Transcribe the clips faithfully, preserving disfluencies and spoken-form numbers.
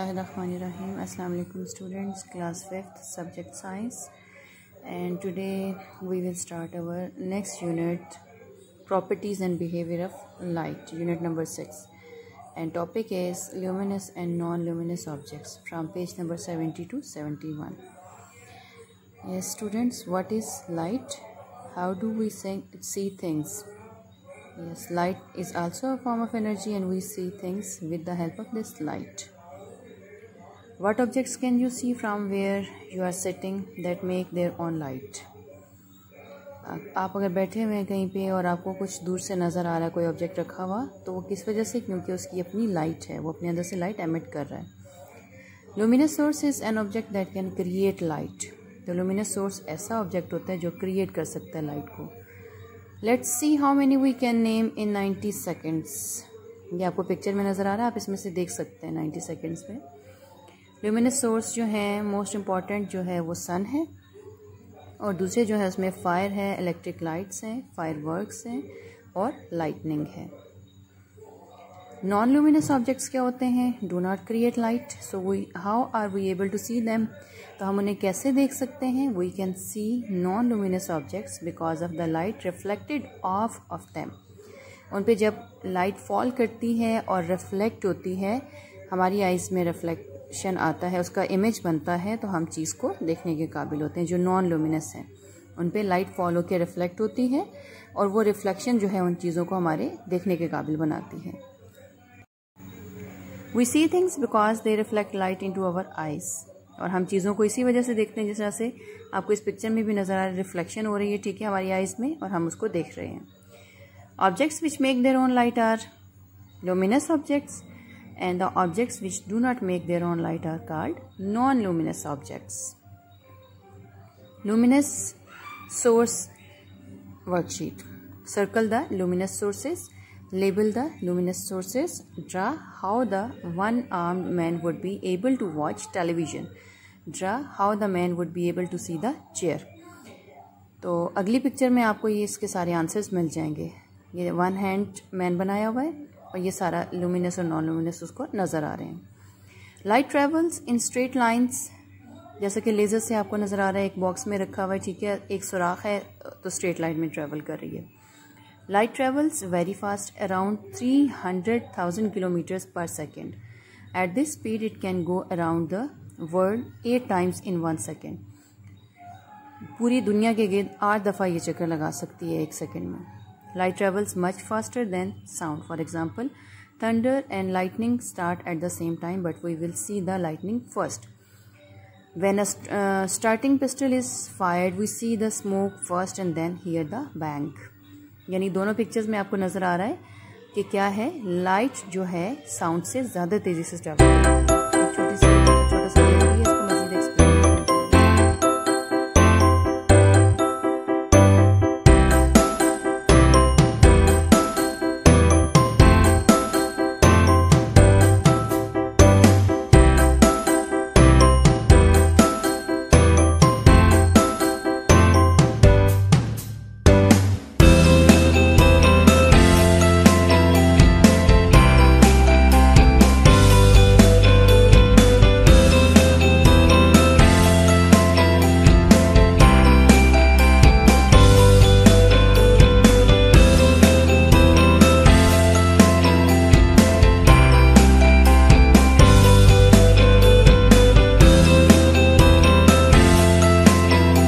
Bismillahirrahmanirrahim. Assalamu alaikum students, class fifth, subject science, and today we will start our next unit, properties and behavior of light, unit number six, and topic is luminous and non-luminous objects from page number seventy to seventy-one. Yes students, what is light? How do we see things? Yes, light is also a form of energy and we see things with the help of this light. What objects can you see from where you are sitting that make their own light? आप अगर बैठे हुए हैं कहीं पे और आपको कुछ दूर से नज़र आ रहा है कोई ऑब्जेक्ट रखा हुआ, तो वो किस वजह से? क्योंकि उसकी अपनी लाइट है, वो अपने अंदर से लाइट एमिट कर रहा है। Luminous source is an object that can create light. तो लुमिनस सोर्स ऐसा ऑब्जेक्ट होता है जो क्रिएट कर सकता है लाइट को। Let's see how many we can name in ninety seconds. ये आपको पिक्चर में नज़र आ रहा है, आप इसमें से देख सकते हैं नाइन्टी सेकेंड्स में। ल्यूमिनस सोर्स जो है मोस्ट इम्पॉर्टेंट जो है वो सन है, और दूसरे जो है उसमें फायर है, इलेक्ट्रिक लाइट्स हैं, फायर वर्क्स हैं और लाइटनिंग है। नॉन ल्यूमिनस ऑब्जेक्ट्स क्या होते हैं? Do not create light, so we how are we able to see them? तो हम उन्हें कैसे देख सकते हैं? We can see non luminous objects because of the light reflected off off them. उन पे जब लाइट फॉल करती है और रिफ्लेक्ट होती है, हमारी आइज़ में रिफ्लेक्शन आता है, उसका इमेज बनता है, तो हम चीज़ को देखने के काबिल होते हैं। जो नॉन लुमिनस हैं उन पे लाइट फॉल होकर रिफ्लेक्ट होती है और वो रिफ्लेक्शन जो है उन चीज़ों को हमारे देखने के काबिल बनाती है। We see things because they reflect light into our eyes, और हम चीज़ों को इसी वजह से देखते हैं जिस तरह से आपको इस पिक्चर में भी नज़र आ रहा है, रिफ्लेक्शन हो रही है, ठीक है, हमारी आइज़ में, और हम उसको देख रहे हैं। Objects which make their own light are luminous objects, and the objects which do not make their own light are called non-luminous objects. Luminous source worksheet. Circle the luminous sources, label the luminous sources, draw how the one-armed man would be able to watch television, draw how the man would be able to see the chair. तो अगली picture में आपको ये इसके सारे answers मिल जाएंगे। ये one hand man बनाया हुआ है और ये सारा लुमिनस और नॉन लुमिनस उसको नज़र आ रहे हैं। Light travels in straight lines, जैसे कि लेज़र से आपको नज़र आ रहा है, एक बॉक्स में रखा हुआ है, ठीक है, एक सुराख है तो स्ट्रेट लाइन में ट्रेवल कर रही है। Light travels very fast around three hundred thousand kilometres per second. At this speed it can go around the world eight times in one second. पूरी दुनिया के गिर्द आठ दफ़ा ये चक्कर लगा सकती है एक सेकेंड में। Light travels much faster than sound. For example, thunder and lightning start at the same time, but we will see the lightning first. When a st uh, starting pistol is fired, we see the smoke first and then hear the bang. यानी दोनों pictures में आपको नज़र आ रहा है कि क्या है, लाइट जो है साउंड से ज़्यादा तेज़ी से ट्रैवल करती है। एक छोटी सी छोटा सा है, इसको मज़ीद explain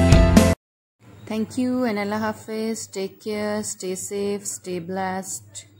Thank you and Allah Hafiz. Take care, stay safe, stay blessed.